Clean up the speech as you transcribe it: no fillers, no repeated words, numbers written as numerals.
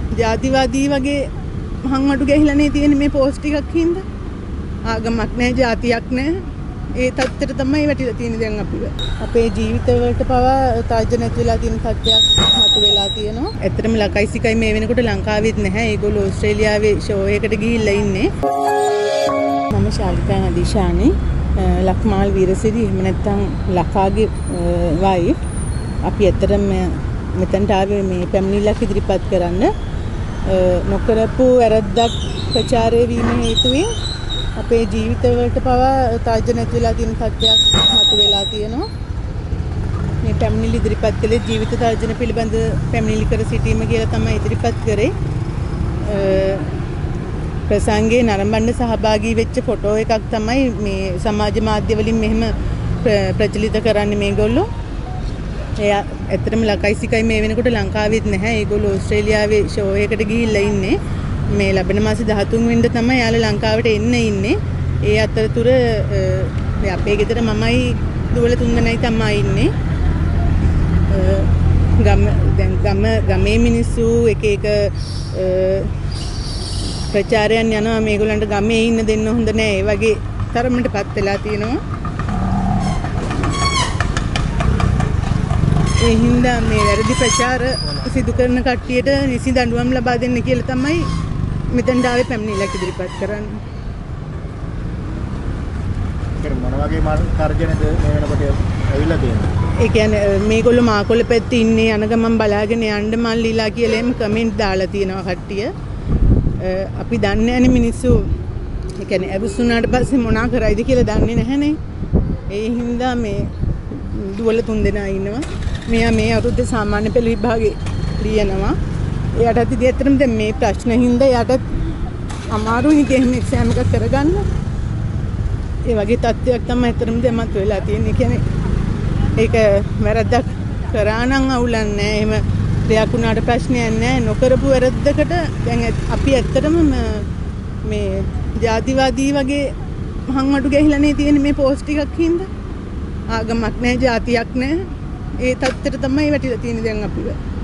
ජාතිවාදී වගේ හංමඩු ගහලානේ තියෙන මේ පෝස්ට් ටිකක් හින්දා. ආගමක් නැහැ, ජාතියක් නැහැ. ඒ තත්ත්වයට තමයි වැටිලා තියෙන්නේ දැන් අපිව. අපේ ජීවිතවලට පවා තාජ්‍ය නැති වෙලා තියෙන තත්ත්වයක් මතු වෙලා තියෙනවා. ඇත්තටම ලකයිසිකයි මේ වෙනකොට ලංකාවෙත් නැහැ. ඒගොල්ලෝ ඕස්ට්‍රේලියාවේ ෂෝ එකකට ගිහිල්ලා ඉන්නේ. මම ශාලිකා නදීෂානි, ලක්මාල් වීරසිරි එහෙම නැත්නම් ලකාගේ වයිෆ්. අපි ඇත්තටම මෙතනට ආවේ මේ පැමිණිල්ලක් ඉදිරිපත් කරන්න. නොකරපු වැරද්දක් ප්‍රචාරය වීම හේතුවෙන් අපේ ජීවිතවලට පවා තාජ්‍ය නැති වෙලා තියෙන තත්ත්වයක් මතු වෙලා තියෙනවා. මේ පැමිණිලි ඉදිරිපත් කළේ ජීවිත තර්ජන පිළිබඳ පැමිණිලි කර සිටීම කියලා තමයි ඉදිරිපත් කරේ. ප්‍රසංගයේ නරඹන්න සහභාගී වෙච්ච ෆොටෝ එකක් තමයි මේ සමාජ මාධ්‍ය වලින් මෙහෙම ප්‍රචලිත කරන්නේ මේගොල්ලෝ. එයා ඇත්තටම ලකයිසිකයි මේ වෙනකොට ලංකාවෙත් නැහැ. ඒගොල්ලෝ ඕස්ට්‍රේලියාවේ ෂෝ එකකට ගිහිල්ලා ඉන්නේ. මේ ලැබෙන මාසේ 13 වෙනිදා තමයි යාළුවා ලංකාවට එන්න ඉන්නේ. ඒ අතරතුර අපේ ගෙදර මමයි දුවල තුන්දෙනයි තමයි ඉන්නේ. ගමේ මිනිස්සු එක ප්‍රචාරයන් යනවා මේගොල්ලන්ට ගමේ ඉන්න දෙන්න හොඳ නෑ. ඒ වගේ තරමටපත් වෙලා තියෙනවා. ඒ හින්දා මේ වැරදි ප්‍රචාර සිදු කරන කට්ටියට නිසි දඬුවම් ලබා දෙන්න කියලා තමයි මෙතෙන්ට ආවේ පැමිණිල්ලක් ඉදිරිපත් කරන්න. මොන වගේ තර්ජනද මේ වෙනකොට ඇවිල්ලා තියෙන්නේ? ඒ කියන්නේ මේගොල්ලෝ මාකොල්ල පැත්තේ ඉන්නේ යන ගමන් බලාගෙන යන්න මල්ලිලා කියලා එම් කමෙන්ට් දාලා තියෙනවා කට්ටිය. අපි දන්නේ නැනේ මිනිස්සු ඒ කියන්නේ ඇවිස්සුනාට පස්සේ මොනා කරයිද කියලා දන්නේ නැහනේ. ඒ හින්දා මේ දුවල තුන්දෙනා ඉන්නවා. මෙයා මේ අවුරුද්දේ සාමාන්‍ය පෙළ විභාගේ ලියනවා. එයාටත් ඉතින් ඇත්තටම දැන් මේ ප්‍රශ්න හින්දා එයාටත් අමාරුයි ඉතින් එහෙම එක්සෑම් එකක් කරගන්න. ඒ වගේ තත්ත්වයක් තමයි ඇත්තටම දැන් මත වෙලා තියෙන්නේ. කියන්නේ ඒක වැරද්දක් කරා නම් අවුලක් නැහැ. එහෙම දෙයක් උනාට ප්‍රශ්නයක් නැහැ. නොකරපු වැරද්දකට දැන් අපි ඇත්තටම මේ ජාතිවාදී වගේ හංමඩු ගහලානේ තියෙන මේ පෝස්ට් ටිකක් හින්දා. ආගමක් නැහැ, ජාතියක් නැහැ. ඒ තත්ත්වයට තමයි වැටිලා තියෙන්නේ දැන් අපිව.